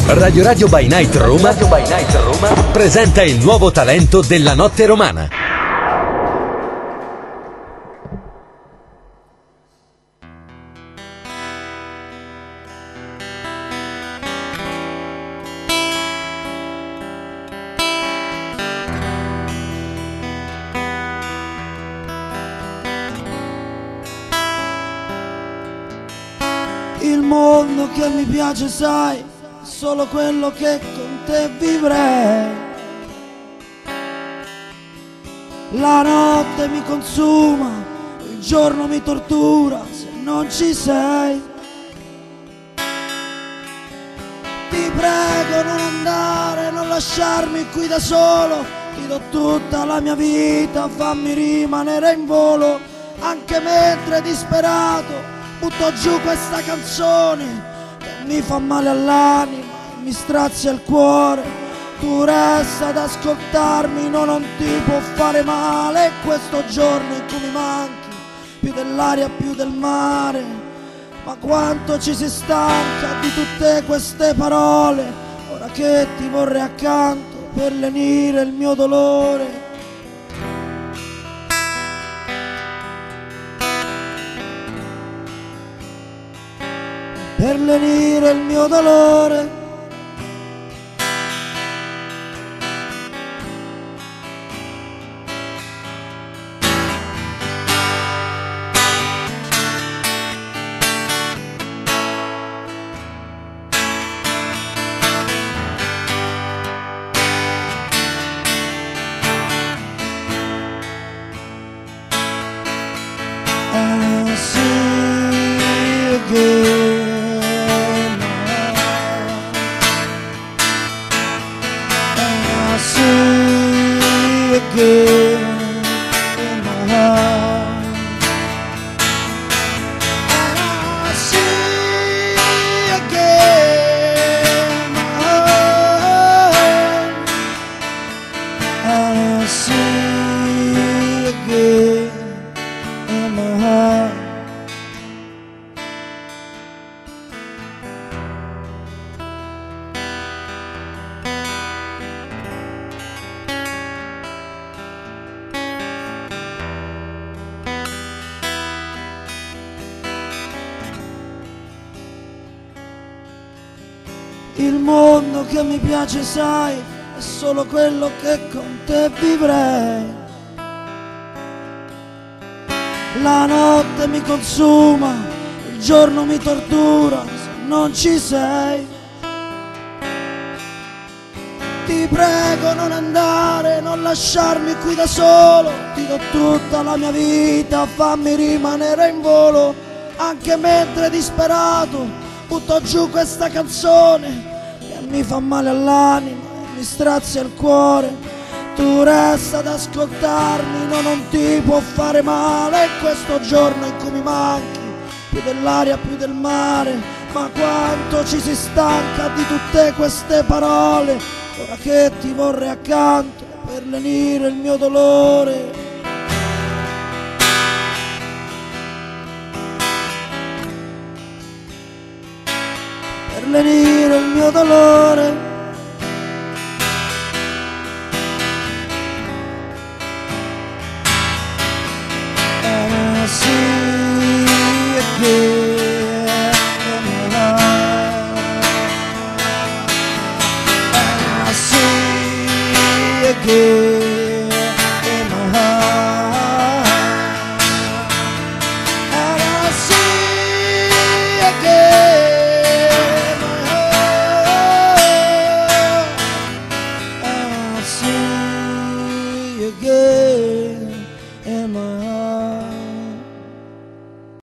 Radio by Night Roma presenta il nuovo talento della notte romana. Il mondo che mi piace, sai, solo quello che con te vivrei. La notte mi consuma, il giorno mi tortura se non ci sei. Ti prego non andare, non lasciarmi qui da solo. Ti do tutta la mia vita, fammi rimanere in volo. Anche mentre disperato butto giù questa canzone che mi fa male all'anima e mi strazia il cuore. Tu resta ad ascoltarmi, no, non ti può fare male questo giorno in cui mi manchi, più dell'aria, più del mare. Ma quanto ci si stanca di tutte queste parole, ora che ti vorrei accanto per lenire il mio dolore. Per lenire il mio dolore. I see you again. Again in my heart, and I see again in my heart, and I see again in my heart. Il mondo che mi piace, sai, è solo quello che con te vivrei. La notte mi consuma, il giorno mi tortura se non ci sei. Ti prego non andare, non lasciarmi qui da solo. Ti do tutta la mia vita, fammi rimanere in volo. Anche mentre disperato butto giù questa canzone che mi fa male all'anima e mi strazia il cuore. Tu resta ad ascoltarmi, no, non ti può fare male questo giorno in cui mi manchi, più dell'aria, più del mare. Ma quanto ci si stanca di tutte queste parole, ora che ti vorrei accanto per lenire il mio dolore. Per lenire il mio dolore. And I see again in my heart, and I see again in my heart, and I see again in my heart, and I see again in my heart.